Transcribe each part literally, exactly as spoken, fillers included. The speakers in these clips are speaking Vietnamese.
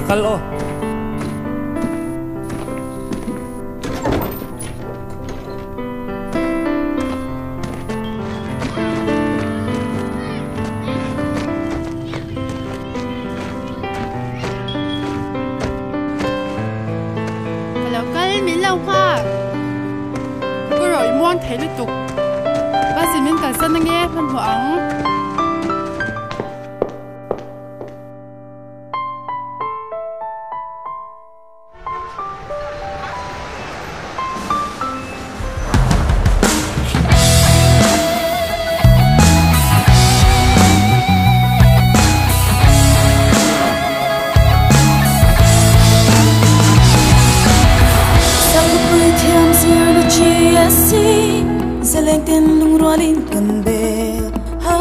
kal o แล้วก็มีเล่าค่ะก็รอยม่วงไทยลุตุกบ้านสิมินกันเส้นนั่งเงี้ยมันหวัง Lên tên lung roa lên cần bề ha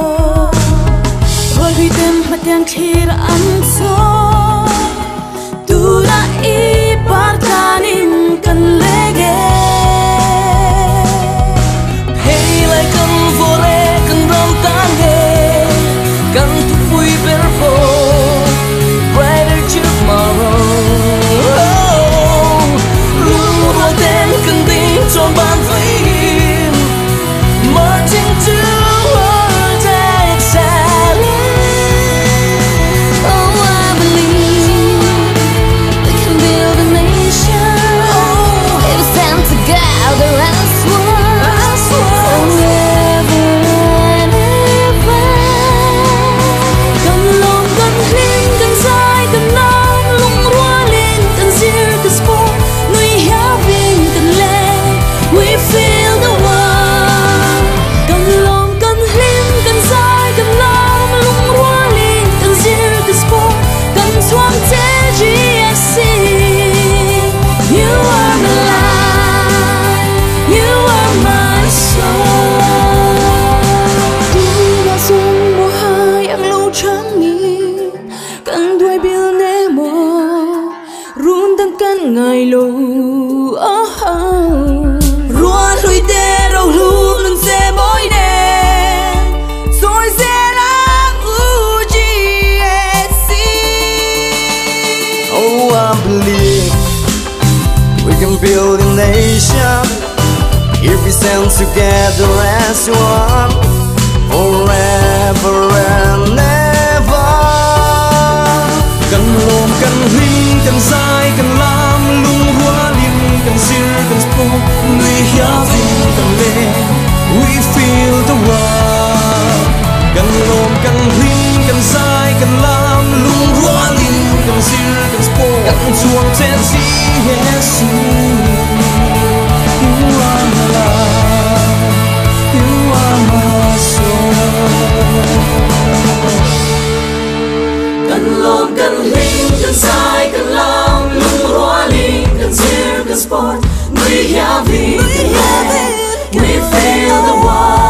rồi đi tên mặt yang khi ra ăn so tu đã i partanin cần lege hey lại cần vô lệ cần rong tan he cần thu vui perfo brighter tomorrow lung roa tên cần tin trong ban vây ngày lâu rùa lùi tê đầu lù lần xe bối đèn rồi xe đã u chi oh I believe we can build a nation if we stand together as one forever and ever cần lồm cần huynh cần dài cần làm lung hoa liên cần xưa cần sport người hiểu gì cần lên we feel the world cần lồm cần huynh cần dài cần làm lung hoa liên cần xưa cần sport cần chuông trên gì Yesu you are my love you are my soul cần lồm cần huynh cần dài cần làm lung hoa liên cần xưa cần sport we have it we feel the world